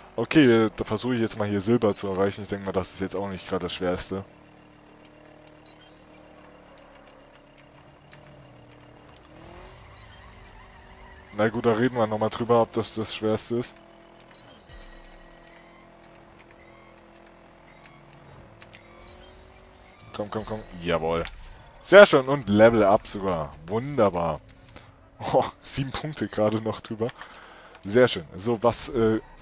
Okay, da versuche ich jetzt mal hier Silber zu erreichen. Ich denke mal, das ist jetzt auch nicht gerade das Schwerste. Na gut, da reden wir nochmal drüber, ob das das Schwerste ist. Komm, komm, komm. Jawohl. Sehr schön. Und Level Up sogar. Wunderbar. Oh, 7 Punkte gerade noch drüber. Sehr schön. So, was